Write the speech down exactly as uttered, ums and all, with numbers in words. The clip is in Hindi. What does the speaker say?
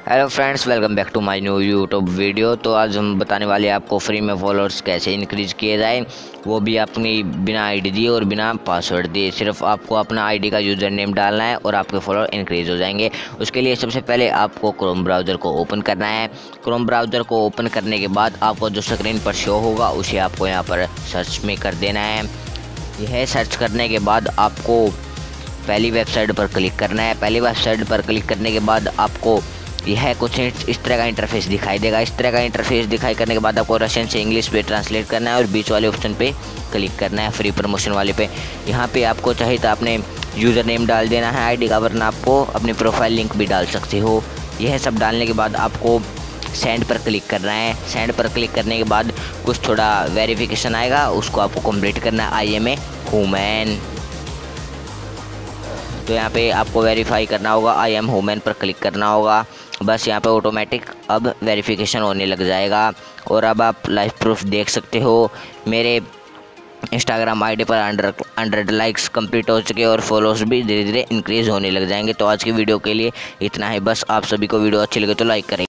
Hello friends, welcome back to my new YouTube video. तो आज हम बताने वाले हैं आपको फ्री में फॉलोअर्स कैसे इंक्रीज किए जाए, वो भी अपनी बिना आईडी दिए और बिना पासवर्ड दिए। सिर्फ आपको अपना आईडी का यूज़र नेम डालना है और आपके फॉलोअर इंक्रीज हो जाएंगे। उसके लिए सबसे पहले आपको क्रोम ब्राउज़र को ओपन करना है। क्रोम ब्राउज़र को ओपन करने के बाद आपको जो स्क्रीन पर शो होगा उसे आपको यहाँ पर सर्च में कर देना है। यह सर्च करने के बाद आपको पहली वेबसाइट पर क्लिक करना है। पहली वेबसाइट पर क्लिक करने के बाद आपको यह कुछ इस तरह का इंटरफेस दिखाई देगा। इस तरह का इंटरफेस दिखाई करने के बाद आपको रशियन से इंग्लिश पे ट्रांसलेट करना है और बीच वाले ऑप्शन पे क्लिक करना है, फ्री प्रमोशन वाले पे। यहाँ पे आपको चाहिए तो आपने यूज़र नेम डाल देना है आईडी का, वरना आपको अपनी प्रोफाइल लिंक भी डाल सकते हो। यह सब डालने के बाद आपको सेंड पर क्लिक करना है। सेंड पर क्लिक करने के बाद कुछ थोड़ा वेरिफिकेशन आएगा, उसको आपको कंप्लीट करना है। आई एम ए ह्यूमन, तो यहाँ पे आपको वेरीफाई करना होगा। आई एम ह्यूमन पर क्लिक करना होगा। बस यहाँ पे ऑटोमेटिक अब वेरिफिकेशन होने लग जाएगा और अब आप लाइव प्रूफ देख सकते हो। मेरे इंस्टाग्राम आईडी पर हंड्रेड हंड्रेड लाइक्स कंप्लीट हो चुके और फॉलोअर्स भी धीरे धीरे इंक्रीज़ होने लग जाएंगे। तो आज की वीडियो के लिए इतना है बस। आप सभी को वीडियो अच्छी लगे तो लाइक करें।